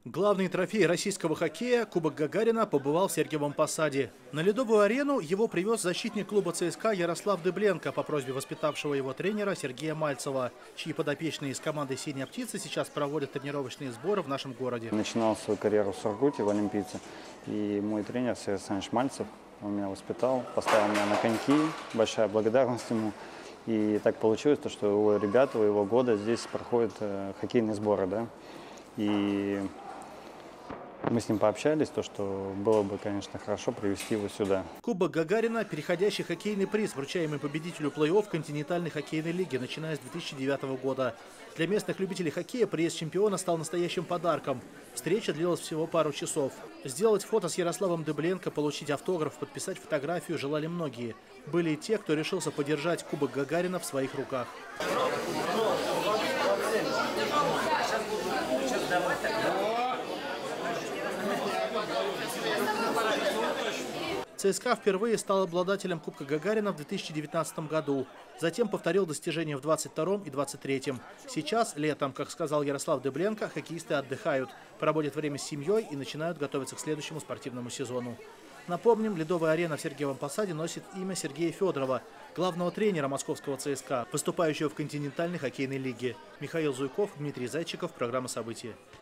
Главный трофей российского хоккея Кубок Гагарина побывал в Сергиевом Посаде. На ледовую арену его привез защитник клуба ЦСКА Ярослав Дыбленко по просьбе воспитавшего его тренера Сергея Мальцева, чьи подопечные из команды «Синяя птица» сейчас проводят тренировочные сборы в нашем городе. Начинал свою карьеру в Сургуте, в Олимпийце. И мой тренер Сергей Александрович Мальцев, он меня воспитал, поставил меня на коньки. Большая благодарность ему. И так получилось, что у ребят, у его года здесь проходят хоккейные сборы. Да? И мы с ним пообщались, что было бы, конечно, хорошо привезти его сюда. Кубок Гагарина – переходящий хоккейный приз, вручаемый победителю плей-офф континентальной хоккейной лиги, начиная с 2009 года. Для местных любителей хоккея приезд чемпиона стал настоящим подарком. Встреча длилась всего пару часов. Сделать фото с Ярославом Дыбленко, получить автограф, подписать фотографию желали многие. Были и те, кто решился подержать Кубок Гагарина в своих руках. ЦСКА впервые стал обладателем Кубка Гагарина в 2019 году. Затем повторил достижения в 2022 и 2023. Сейчас, летом, как сказал Ярослав Дыбленко, хоккеисты отдыхают, проводят время с семьей и начинают готовиться к следующему спортивному сезону. Напомним, ледовая арена в Сергиевом Посаде носит имя Сергея Федорова, главного тренера московского ЦСКА, выступающего в континентальной хоккейной лиге. Михаил Зуйков, Дмитрий Зайчиков, программа «События».